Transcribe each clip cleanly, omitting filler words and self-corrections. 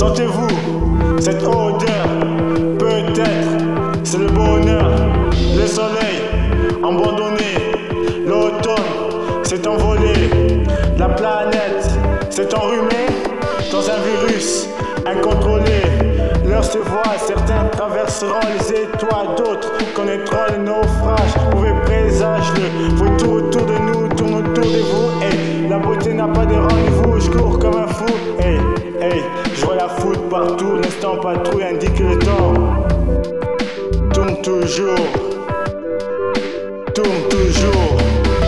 Sentez-vous cette odeur? Peut-être c'est le bonheur. Le soleil abandonné, l'automne s'est envolé, la planète s'est enrhumée dans un virus incontrôlé. L'heure se voit, certains traverseront les étoiles, d'autres connaîtront le naufrage. Mauvais présage, le vautour autour de nous tourne autour de vous. Hey, la beauté n'a pas de rendez-vous, je cours comme un fou. Hey, hey, je vois la foudre partout, l'instant patrouille indique le temps. Tourne toujours, tourne toujours.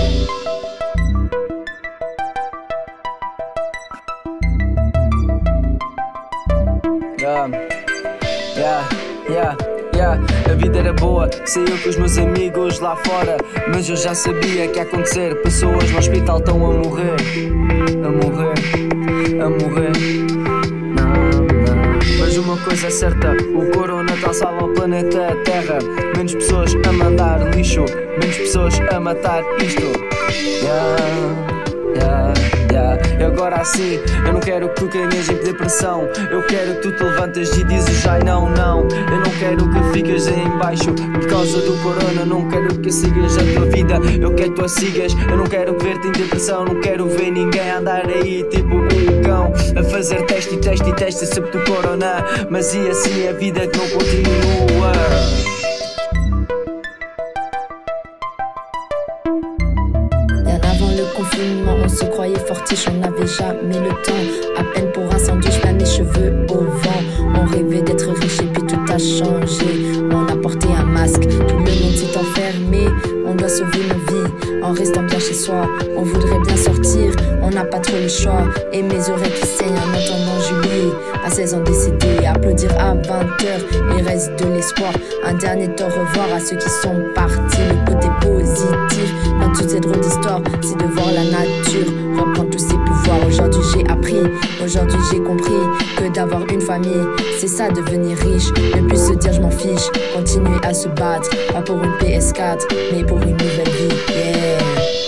A vida era boa, saiu com os meus amigos lá fora, mas eu já sabia que ia acontecer. Pessoas no hospital estão a morrer, a morrer, a morrer. Não. Mas uma coisa é certa, o corona está a salvar o planeta Terra. Menos pessoas a mandar lixo, menos pessoas a matar isto. E agora assim, eu não quero que tu caias em depressão. Eu quero que tu te levantes e dizes ai não, não. Eu não quero que fiques aí em baixo por causa do corona. Não quero que sigas a tua vida, eu quero que tu a sigas. Eu não quero ver-te em depressão, não quero ver ninguém andar aí tipo um cão a fazer teste e teste e teste sobre do corona. Mas e assim a vida que não continua. Avant le confinement, on se croyait fortiche, on n'avait jamais le temps. À peine pour un sandwich, plein mes cheveux au vent. On rêvait d'être riche et puis tout a changé. On a porté un masque, tout le monde s'est enfermé. On doit sauver nos vies en restant bien chez soi. On voudrait bien sortir, on n'a pas trop le choix. Et mes oreilles qui saignent en entendant Julie, à 16 ans décédée. Applaudir à 20h, il reste de l'espoir. Un dernier au revoir à ceux qui sont partis. Le côté positif dans toutes ces drôles d'histoires, c'est de voir la nature reprendre tous ses pouvoirs. Aujourd'hui j'ai appris, aujourd'hui j'ai compris que d'avoir une famille, c'est ça devenir riche. Ne plus se dire je m'en fiche, continuer à se battre, pas pour une PS4, mais pour une nouvelle vie. Yeah.